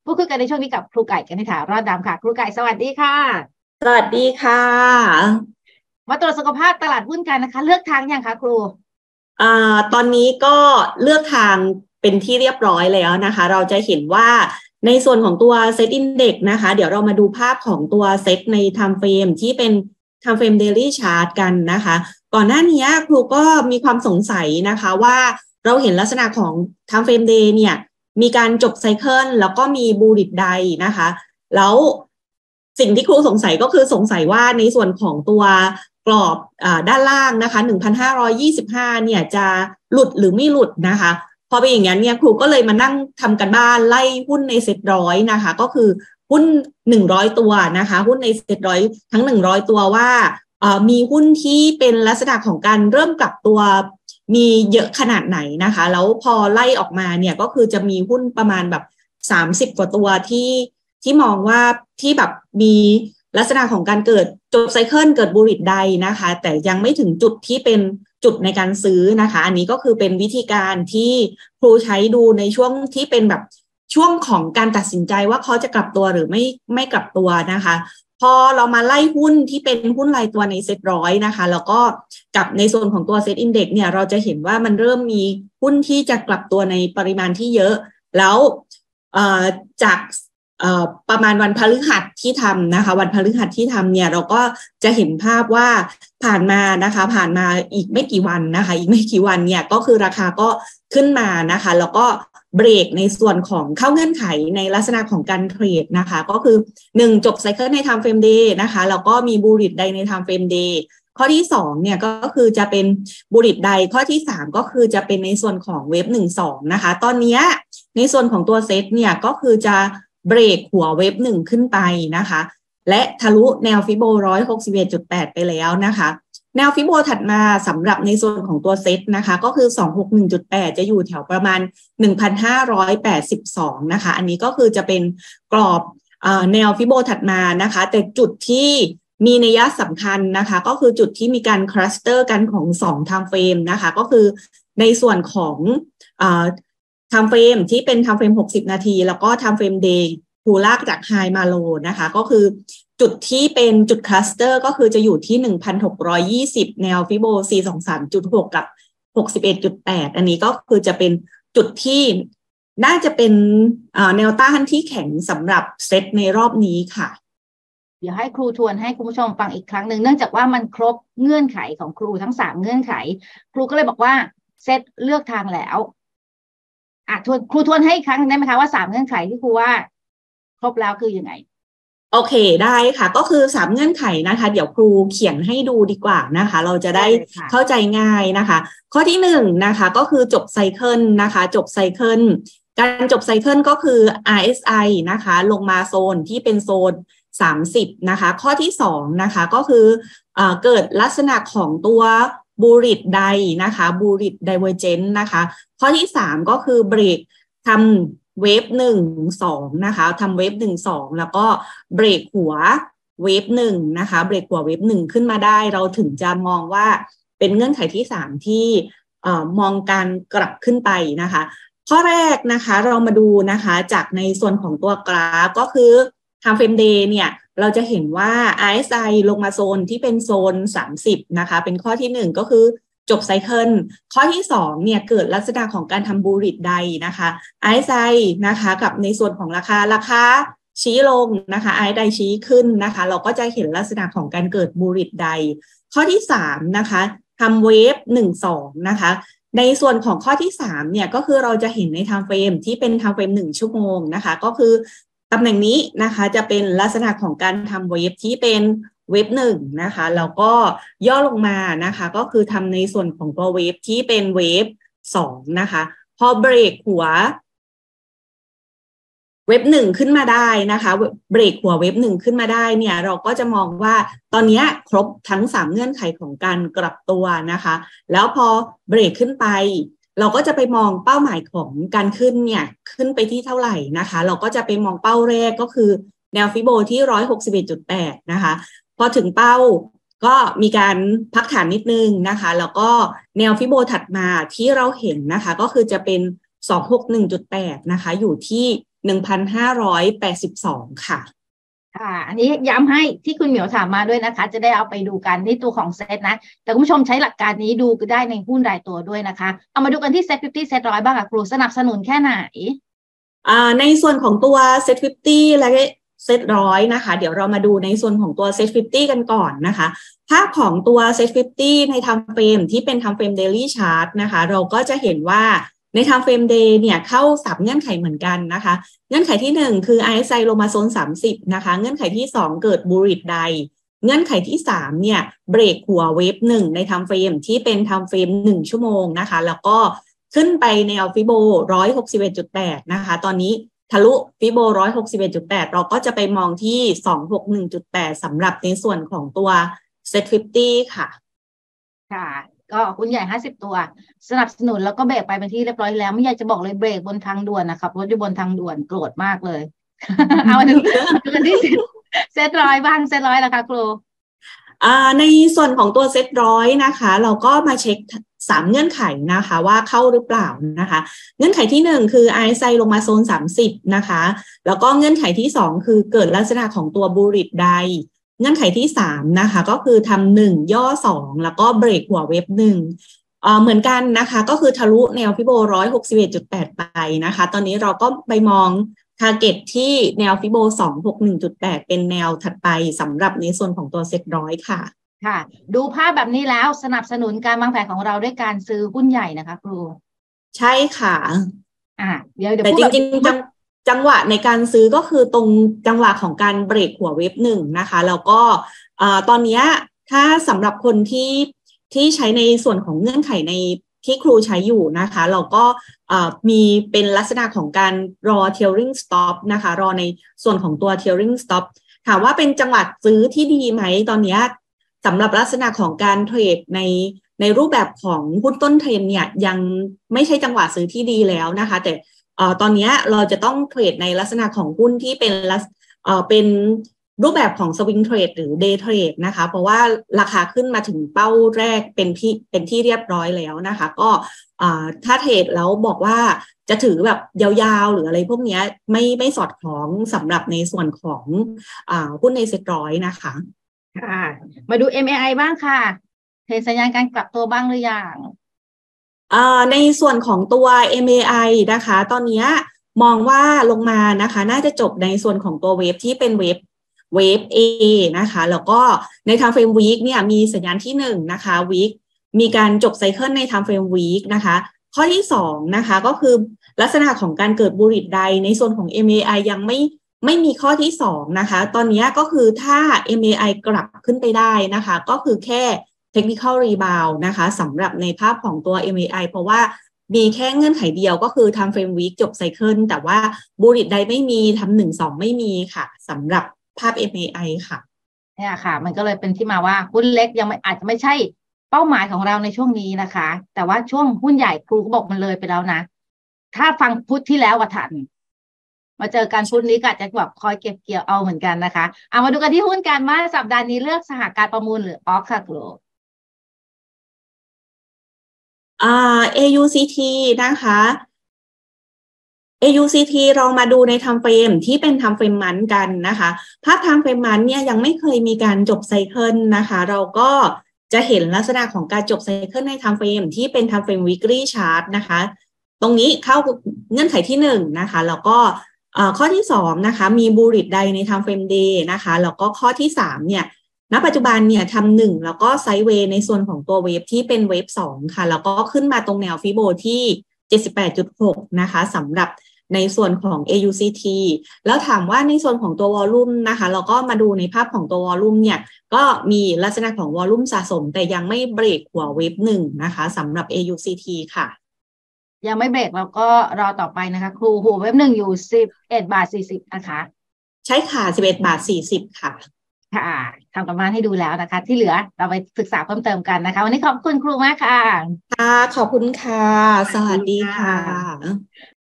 พูดคุยกันในช่วงนี้กับครูไก่กันนิษฐารอดดำค่ะครูไก่สวัสดีค่ะสวัสดีค่ะมาตรวจสุขภาพตลาดหุ้นกันนะคะเลือกทางยังคะครูตอนนี้ก็เลือกทางเป็นที่เรียบร้อยแล้วนะคะเราจะเห็นว่าในส่วนของตัว Set Index นะคะเดี๋ยวเรามาดูภาพของตัว Set ใน Time Frame ที่เป็น Time Frame Daily Chart กันนะคะก่อนหน้านี้ครูก็มีความสงสัยนะคะว่าเราเห็นลักษณะของ Time Frame Day เนี่ยมีการจบไซเคิลแล้วก็มีบูลลิตไดนะคะแล้วสิ่งที่ครูสงสัยก็คือสงสัยว่าในส่วนของตัวกรอบด้านล่างนะคะ 1,525 เนี่ยจะหลุดหรือไม่หลุดนะคะพอเป็นอย่างนั้นเนี่ยครูก็เลยมานั่งทำกันบ้านไล่หุ้นในเซ็ตร้อยนะคะก็คือหุ้น100ตัวนะคะหุ้นในเซ็ตร้อยทั้ง100ตัวว่ามีหุ้นที่เป็นลักษณะของการเริ่มกลับตัวมีเยอะขนาดไหนนะคะแล้วพอไล่ออกมาเนี่ยก็คือจะมีหุ้นประมาณแบบ30กว่าตัวที่มองว่าที่แบบมีลักษณะของการเกิดจบไซเคิลเกิดบูลลิตไดนะคะแต่ยังไม่ถึงจุดที่เป็นจุดในการซื้อนะคะอันนี้ก็คือเป็นวิธีการที่ครูใช้ดูในช่วงที่เป็นแบบช่วงของการตัดสินใจว่าเขาจะกลับตัวหรือไม่กลับตัวนะคะพอเรามาไล่หุ้นที่เป็นหุ้นรายตัวในเซ็ตร้อยนะคะแล้วก็กับในส่วนของตัวเซ็ตอินเด็กซ์เนี่ยเราจะเห็นว่ามันเริ่มมีหุ้นที่จะกลับตัวในปริมาณที่เยอะแล้วจากประมาณวันพฤหัสที่ทำนะคะวันพฤหัสที่ทำเนี่ยเราก็จะเห็นภาพว่าผ่านมานะคะผ่านมาอีกไม่กี่วันนะคะอีกไม่กี่วันเนี่ยก็คือราคาก็ขึ้นมานะคะแล้วก็เบรกในส่วนของเข้าเงื่อนไขในลักษณะของการเทรดนะคะก็คือ1จบไซเคิลใน Time Frame Day นะคะแล้วก็มีบูลลิตไดใน Time Frame Day ข้อที่2เนี่ยก็คือจะเป็นบูลลิตไดข้อที่3ก็คือจะเป็นในส่วนของเวฟ12นะคะตอนนี้ในส่วนของตัวเซตเนี่ยก็คือจะเบรกหัวเวฟ1ขึ้นไปนะคะและทะลุแนวฟิโบ 161.8 ไปแล้วนะคะแนวฟิโบถัดมาสำหรับในส่วนของตัวเซตนะคะก็คือ 261.8 จะอยู่แถวประมาณ 1,582 นะคะอันนี้ก็คือจะเป็นกรอบแนวฟิโบถัดมานะคะแต่จุดที่มีนัยสำคัญนะคะก็คือจุดที่มีการคลัสเตอร์กันของ2 time frame นะคะก็คือในส่วนของtime frame ที่เป็น time frame 60 นาทีแล้วก็ time frame day ผูลากจาก high มา low นะคะก็คือจุดที่เป็นจุดคลัสเตอร์ก็คือจะอยู่ที่ 1,620 แนวฟิโบ 423.6 กับ 61.8 อันนี้ก็คือจะเป็นจุดที่น่าจะเป็นแนวต้านที่แข็งสำหรับเซตในรอบนี้ค่ะเดี๋ยวให้ครูทวนให้คุณผู้ชมฟังอีกครั้งหนึ่งเนื่องจากว่ามันครบเงื่อนไขของครูทั้ง3เงื่อนไขครูก็เลยบอกว่าเซตเลือกทางแล้วครูทวนให้อีกครั้งได้ไหมคะว่า3เงื่อนไขที่ครูว่าครบแล้วคือยังไงโอเคได้ค่ะก็คือ3เงื่อนไขนะคะเดี๋ยวครูเขียนให้ดูดีกว่านะคะเราจะได้เข้าใจง่ายนะคะข้อที่1นะคะก็คือจบไซเคิลนะคะจบไซเคิลการจบไซเคิลก็คือ RSI นะคะลงมาโซนที่เป็นโซน30นะคะข้อที่2นะคะก็คือเกิดลักษณะของตัวบูลลิตไดนะคะบูลลิตไดเวอร์เจนต์นะคะข้อที่3ก็คือเบรกทำเวฟ1-2นะคะทำเวฟ1-2แล้วก็เบรกหัวเวฟ1นะคะเบรกหัวเวฟ1ขึ้นมาได้เราถึงจะมองว่าเป็นเงื่อนไขที่3ที่มองการกลับขึ้นไปนะคะข้อแรกนะคะเรามาดูนะคะจากในส่วนของตัวกราฟก็คือ Time Frame Day เนี่ยเราจะเห็นว่า RSI ลงมาโซนที่เป็นโซน30นะคะเป็นข้อที่1ก็คือจบไซเคิลข้อที่2เนี่ยเกิดลักษณะของการทำบูลลิตไดนะคะ RSI นะคะกับในส่วนของราคาชี้ลงนะคะ RSI ชี้ขึ้นนะคะเราก็จะเห็นลักษณะของการเกิดบูลลิตไดข้อที่3นะคะทำเวฟ1-2นะคะในส่วนของข้อที่3เนี่ยก็คือเราจะเห็นใน Time Frame ที่เป็น Time Frame 1 ชั่วโมงนะคะก็คือตำแหน่งนี้นะคะจะเป็นลักษณะของการทำเวฟที่เป็นเวฟ1นะคะแล้วก็ย่อลงมานะคะก็คือทำในส่วนของตัวเวฟที่เป็นเวฟ2นะคะพอเบรกหัวเว็บ1ขึ้นมาได้นะคะเบรกหัวเว็บ1ขึ้นมาได้เนี่ยเราก็จะมองว่าตอนนี้ครบทั้ง3เงื่อนไขของการกลับตัวนะคะแล้วพอเบรกขึ้นไปเราก็จะไปมองเป้าหมายของการขึ้นเนี่ยขึ้นไปที่เท่าไหร่นะคะเราก็จะไปมองเป้าแรกก็คือแนวฟิโบที่ 161.8 นะคะพอถึงเป้าก็มีการพักฐานนิดนึงนะคะแล้วก็แนวฟิโบถัดมาที่เราเห็นนะคะก็คือจะเป็น 261.8 นะคะอยู่ที่ 1,582 ค่ะค่ะอันนี้ย้ำให้ที่คุณเหมียวถามมาด้วยนะคะจะได้เอาไปดูกันที่ตัวของเซตนะแต่คุณผู้ชมใช้หลักการนี้ดูได้ในหุ้นรายตัวด้วยนะคะเอามาดูกันที่เซต50เซต100บ้างค่ะครูสนับสนุนแค่ไหนในส่วนของตัวเซต50และเซต100นะคะเดี๋ยวเรามาดูในส่วนของตัวเซต50กันก่อนนะคะภาพของตัวเซต50ใน time frame ที่เป็น time frame daily chart นะคะเราก็จะเห็นว่าใน time frame day เนี่ยเข้า3เงื่อนไขเหมือนกันนะคะเงื่อนไขที่1คือ RSI ลงมาโซน30นะคะเงื่อนไขที่2เกิด bullish day เงื่อนไขที่3เนี่ยเบรกหัวเวฟ1ใน time frame ที่เป็น time frame 1ชั่วโมงนะคะแล้วก็ขึ้นไปแนวฟิโบ 161.8 นะคะตอนนี้ทะลุฟิโบ 161.8 เราก็จะไปมองที่ 261.8 สำหรับในส่วนของตัว Set 50 ค่ะค่ะก็หุ้นใหญ่50ตัวสนับสนุนแล้วก็เบรกไปเป็นที่เรียบร้อยแล้วไม่อยากจะบอกเลยเบรกบนทางด่วนนะครับรถอยู่บนทางด่วนโกรธมากเลย เอามาดูกันที่เซตร้อยบ้างเซตร้อยนะคะครูในส่วนของตัวเซตร้อยนะคะเราก็มาเช็ค3เงื่อนไขนะคะว่าเข้าหรือเปล่านะคะเงื่อนไขที่1คือ RSI ลงมาโซน30นะคะแล้วก็เงื่อนไขที่2คือเกิดลักษณะของตัวบูริตไดเงื่อนไขที่3นะคะก็คือทำ1ย่อ2แล้วก็เบรกหัวเว็บ1เหมือนกันนะคะก็คือทะลุแนวฟิโบ 161.8 ไปนะคะตอนนี้เราก็ไปมองtarget ที่แนวฟิโบ 261.8 เป็นแนวถัดไปสำหรับในส่วนของตัวเซ็ตร้อยค่ะค่ะดูภาพแบบนี้แล้วสนับสนุนการวางแผนของเราด้วยการซื้อหุ้นใหญ่นะคะครูใช่ค่ะเดี๋ยวแต่จริงๆจังหวะในการซื้อก็คือตรงจังหวะของการเบรกหัวเว็บ1นะคะแล้วก็ตอนนี้ถ้าสำหรับคนที่ใช้ในส่วนของเงื่อนไขในที่ครูใช้อยู่นะคะเราก็มีเป็นลักษณะของการรอ trailing stop นะคะรอในส่วนของตัว trailing stop ถามว่าเป็นจังหวะซื้อที่ดีไหมตอนนี้สำหรับลักษณะของการเทรดในรูปแบบของหุ้นต้นเทรนเนี่ยยังไม่ใช่จังหวะซื้อที่ดีแล้วนะคะแต่ตอนนี้เราจะต้องเทรดในลักษณะของหุ้นที่เป็นรูปแบบของสวิงเทรดหรือเดย์เทรดนะคะเพราะว่าราคาขึ้นมาถึงเป้าแรกเป็นที่เรียบร้อยแล้วนะคะก็ถ้าเทรดแล้วบอกว่าจะถือแบบยาวๆหรืออะไรพวกนี้ไม่สอดคล้องสำหรับในส่วนของหุ้นในเซ็ตร้อยนะคะค่ะมาดู MAI บ้างค่ะเห็นสัญญาณการกลับตัวบ้างหรือยังในส่วนของตัว MAI นะคะตอนนี้มองว่าลงมานะคะน่าจะจบในส่วนของตัวเวฟที่เป็นเวฟA นะคะแล้วก็ใน time frame week เนี่ยมีสัญญาณที่1นะคะ week มีการจบไซเคิลใน time frame week นะคะข้อที่2นะคะก็คือลักษณะของการเกิดบูริตไดในส่วนของ MAI ยังไม่มีข้อที่2นะคะตอนนี้ก็คือถ้า MAI กลับขึ้นไปได้นะคะก็คือแค่ technical rebound นะคะสำหรับในภาพของตัว MAI เพราะว่ามีแค่เงื่อนไขเดียวก็คือ time frame week จบไซเคิลแต่ว่าบูริตไดไม่มีทำ1-2ไม่มีค่ะสำหรับภาพ MAI ค่ะเนี่ยค่ะมันก็เลยเป็นที่มาว่าหุ้นเล็กยังไม่อาจจะไม่ใช่เป้าหมายของเราในช่วงนี้นะคะแต่ว่าช่วงหุ้นใหญ่ครูก็บอกมันเลยไปแล้วนะถ้าฟังพุธที่แล้วทันมาเจอกันพุธนี้ก็อาจจะแบบคอยเก็บเกี่ยวเอาเหมือนกันนะคะเอามาดูกันที่หุ้นการมาสัปดาห์นี้เลือกสหการประมูลหรือออกค่ะครู AUCT นะคะ AUCT เรามาดูในtime frameที่เป็นtime frame monthกันนะคะภาพtime frame monthเนี่ยยังไม่เคยมีการจบไซเคิลนะคะเราก็จะเห็นลักษณะของการจบไซเคิลใน time frame ที่เป็น time frame weekly chart นะคะตรงนี้เข้าเงื่อนไขที่1นะคะแล้วก็ข้อที่2นะคะมีบูริตไดใน time frame day นะคะแล้วก็ข้อที่3เนี่ยณปัจจุบันเนี่ยทำ1แล้วก็ไซด์เวย์ในส่วนของตัวเวฟที่เป็นเวฟ2ค่ะแล้วก็ขึ้นมาตรงแนวฟิโบที่ 78.6 นะคะสำหรับในส่วนของ AUCT แล้วถามว่าในส่วนของตัววอลลุ่มนะคะเราก็มาดูในภาพของตัววอลลุ่มเนี่ยก็มีลักษณะของวอลลุ่มสะสมแต่ยังไม่เบรกหัวเวฟ1นะคะสำหรับ AUCT ค่ะยังไม่เบรกแล้วก็รอต่อไปนะคะครูหัวเว็บ1อยู่11.40 บาทนะคะใช่ค่ะ11.40 บาทค่ะค่ะทำกันบ้านให้ดูแล้วนะคะที่เหลือเราไปศึกษาเพิ่มเติมกันนะคะวันนี้ขอบคุณครูมากค่ะค่ะขอบคุณค่ะสวัสดีค่ะ